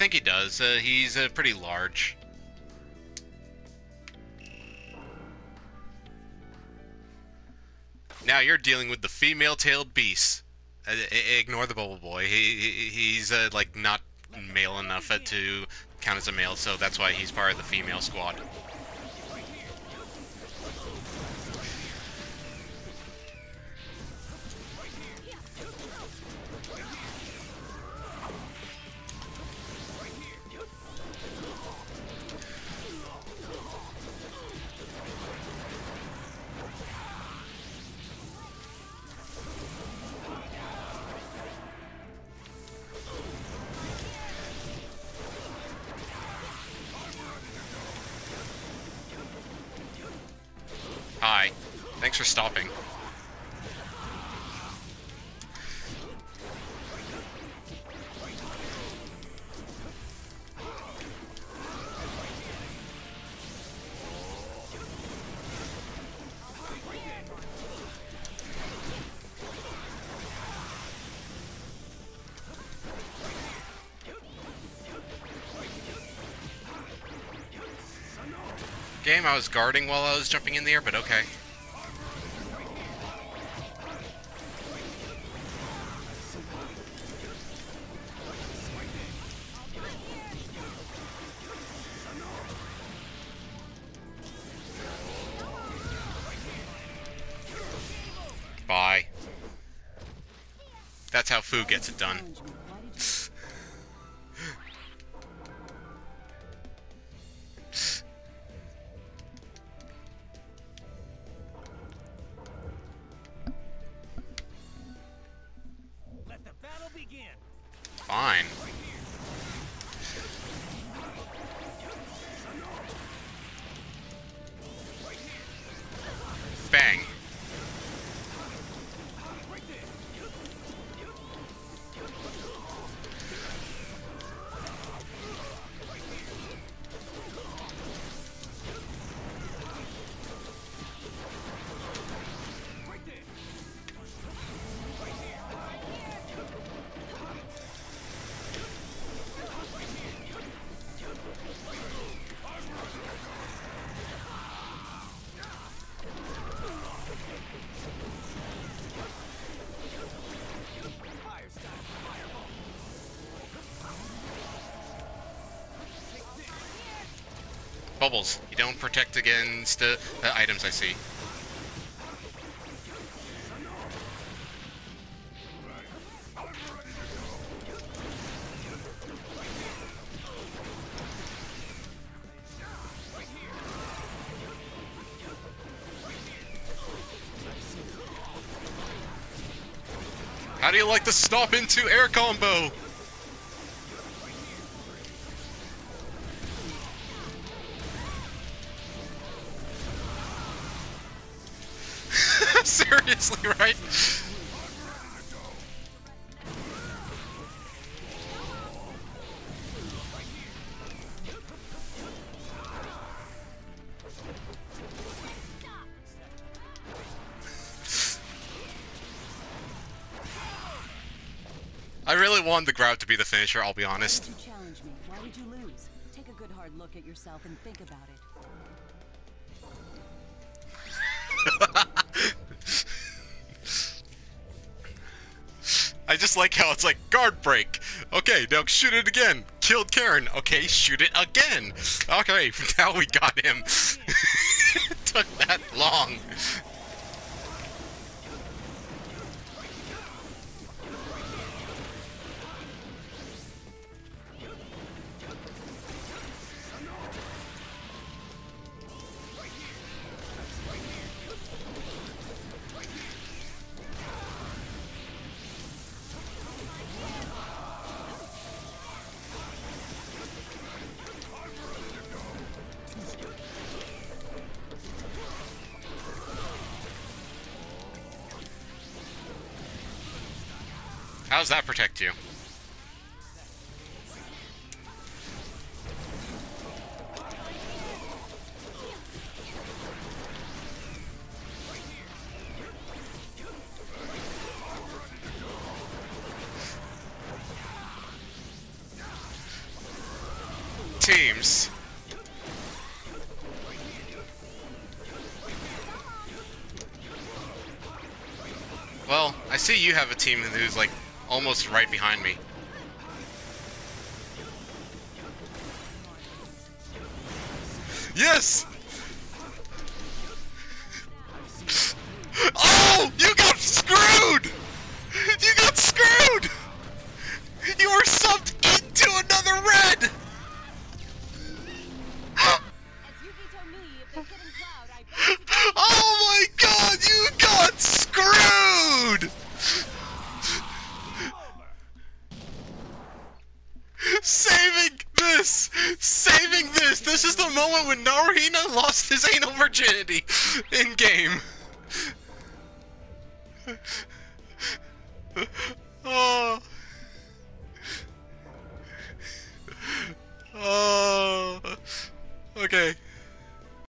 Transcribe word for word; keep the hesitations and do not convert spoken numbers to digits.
think he does. Uh, he's uh, pretty large. Now you're dealing with the female-tailed beast. Uh, ignore the bubble boy. He, he he's uh, like not male enough uh, to count as a male, so that's why he's part of the female squad. Hi. Thanks for stopping. Game, I was guarding while I was jumping in the air, but okay. Bye. That's how Fu gets it done. Fine. Bang. Bubbles, you don't protect against uh, the items I see. How do you like the stop into air combo? Seriously, right? I really wanted the grab to be the finisher, I'll be honest. You challenge me. Why would you lose? Take a good hard look at yourself and think about it. I just like how it's like, guard break. Okay, now shoot it again. Killed Karen. Okay, shoot it again. Okay, now we got him. It took that long. How does that protect you? teams. Well, I see you have a team who's like almost right behind me. Yes! Oh! You got screwed! You got screwed! You were subbed into another red! Oh my god! You got screwed! Saving this! Saving this! This is the moment when Naruhina lost his anal virginity in game.